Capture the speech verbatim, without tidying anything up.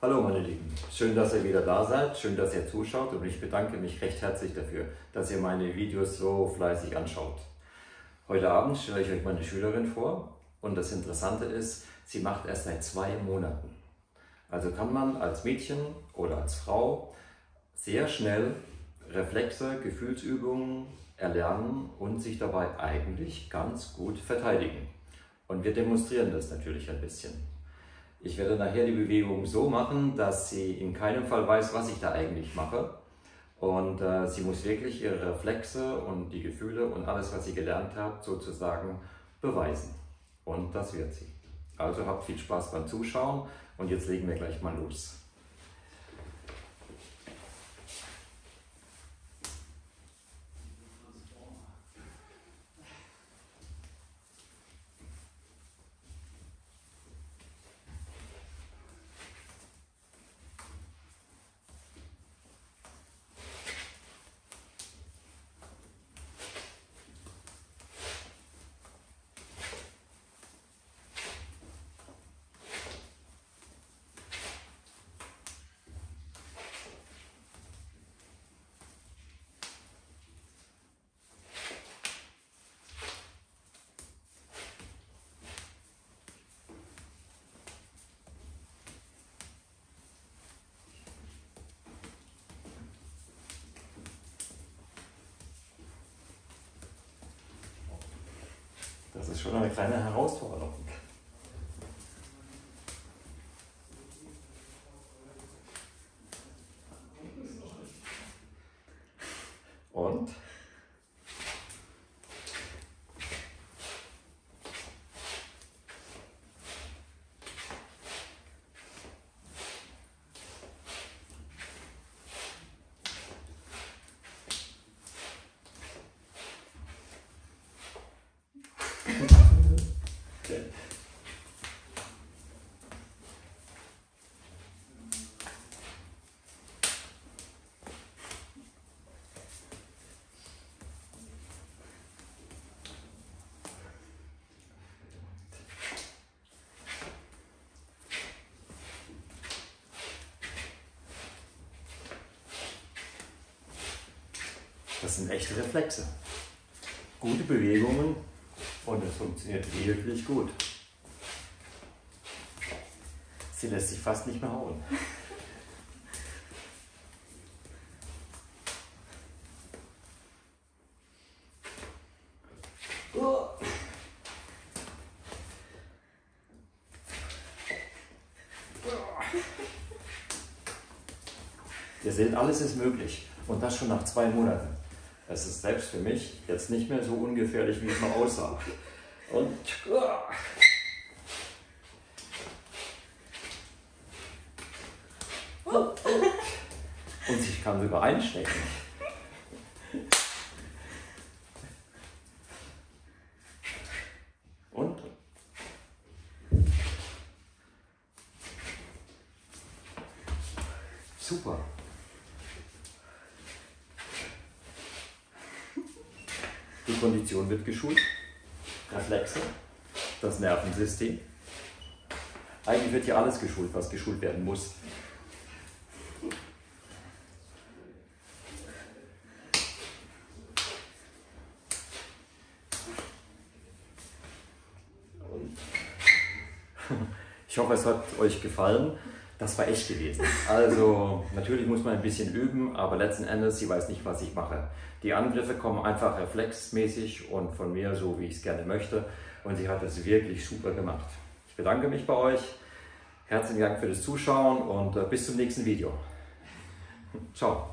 Hallo meine Lieben, schön, dass ihr wieder da seid, schön, dass ihr zuschaut und ich bedanke mich recht herzlich dafür, dass ihr meine Videos so fleißig anschaut. Heute Abend stelle ich euch meine Schülerin vor und das Interessante ist, sie macht erst seit zwei Monaten. Also kann man als Mädchen oder als Frau sehr schnell Reflexe, Gefühlsübungen erlernen und sich dabei eigentlich ganz gut verteidigen. Und wir demonstrieren das natürlich ein bisschen. Ich werde nachher die Bewegung so machen, dass sie in keinem Fall weiß, was ich da eigentlich mache. Und äh, sie muss wirklich ihre Reflexe und die Gefühle und alles, was sie gelernt hat, sozusagen beweisen. Und das wird sie. Also habt viel Spaß beim Zuschauen und jetzt legen wir gleich mal los. Das ist schon eine kleine Herausforderung. Und? Okay. Das sind echte Reflexe. Gute Bewegungen und es funktioniert wirklich gut. Sie lässt sich fast nicht mehr hauen. Oh. Ihr seht, alles ist möglich und das schon nach zwei Monaten. Es ist selbst für mich jetzt nicht mehr so ungefährlich, wie es mal aussah. Und, und ich kann sogar einstecken. Und? Super. Die Kondition wird geschult, Reflexe, das Nervensystem. Eigentlich wird hier alles geschult, was geschult werden muss. Und ich hoffe, es hat euch gefallen. Das war echt gewesen. Also natürlich muss man ein bisschen üben, aber letzten Endes, sie weiß nicht, was ich mache. Die Angriffe kommen einfach reflexmäßig und von mir so, wie ich es gerne möchte. Und sie hat es wirklich super gemacht. Ich bedanke mich bei euch. Herzlichen Dank für das Zuschauen und bis zum nächsten Video. Ciao.